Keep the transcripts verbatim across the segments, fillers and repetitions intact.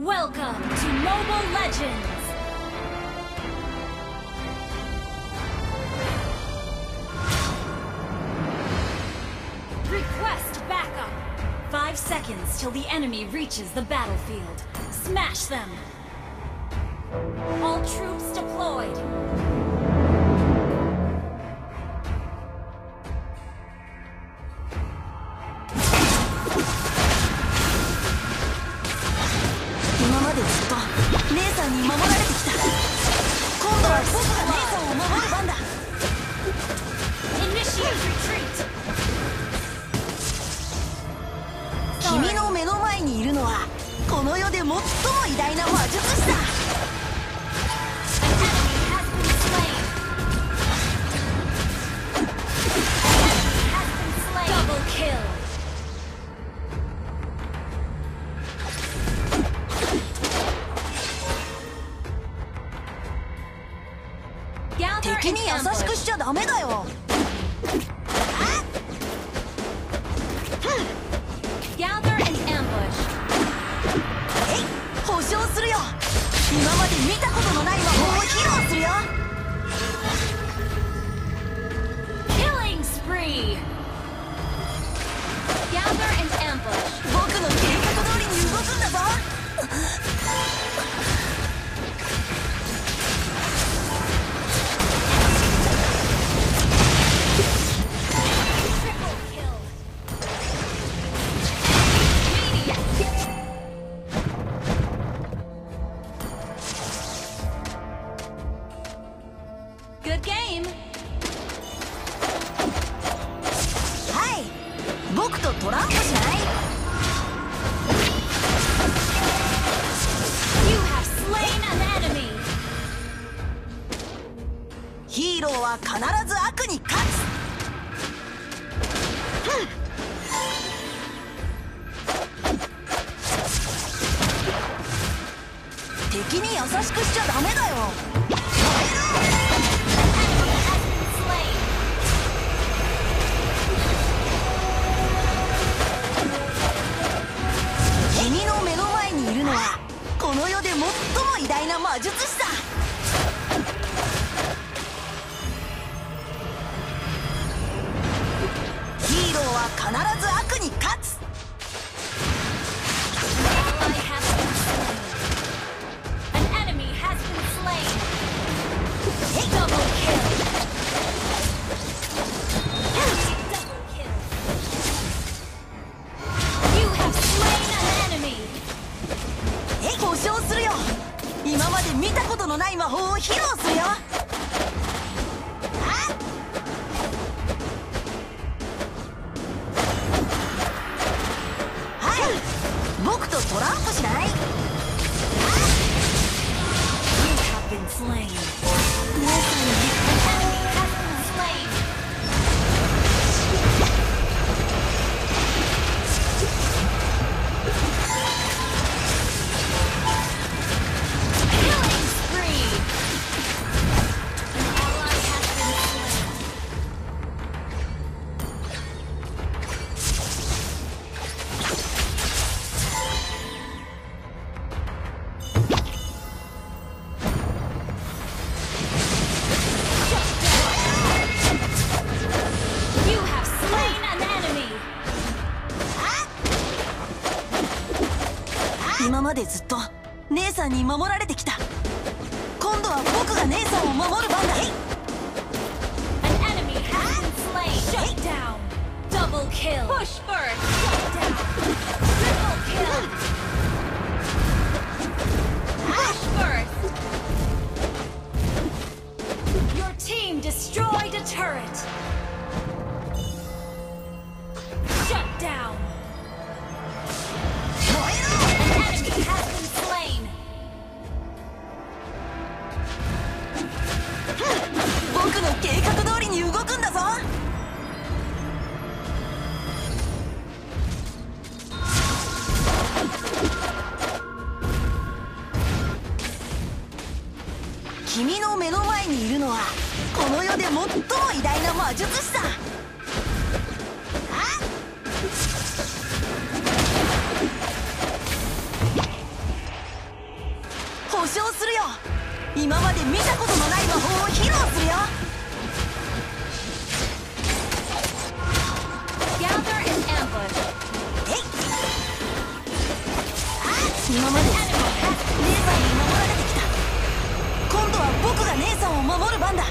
Welcome to Mobile Legends! Request backup! Five seconds till the enemy reaches the battlefield. Smash them! All troops deployed! Initiate retreat! 君の目の前にいるのはこの世で最も偉大な魔術師だ。 敵に優しくしちゃダメだよ。えい、保証するよ。今まで見たことのない魔法を披露するよ。僕の計画通りに動くんだぞ。 Good game! はい、僕とトランプしない？ You have slain an enemy! ヒーローは必ず悪に勝つ。敵に優しくしちゃダメだよ。君の目の前にいるのはこの世で最も偉大な魔術師だ。ヒーローは必ず悪に勝つ。保証するよ。今まで見たことのない魔法を披露するよ。はい、僕とトランプしない？ You have been slain. An enemy has been slain. Killing spree. An ally has been slain. You have slain an enemy. 今までずっと姉さんに守られてきた。今度は僕が姉さんを守る番だ。 An enemy has been slain. Shut down. Double kill. Push first. Shut down. Triple kill. Push first. Your team destroyed a turret. Shut down. An enemy has been slain. 僕の計画通りに動くんだぞ。君の目の前にいるのはこの世で最も偉大な魔術師だ。 今まで見たことのない魔法を披露するよ。 Gather and ambush. えい。今まで姉さんに守られてきた。今度は僕が姉さんを守る番だ。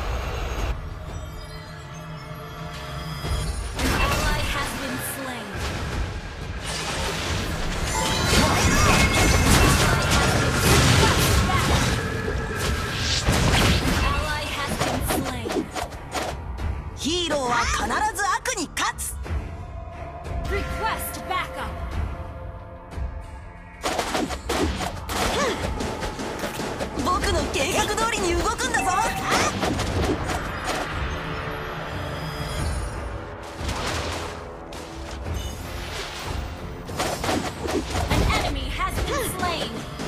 Ally has been slain. Ally has been slain. ヒーローは必ず悪に勝つ。 Request backup. 僕の計画通りに動くんだぞ。 An enemy has been slain.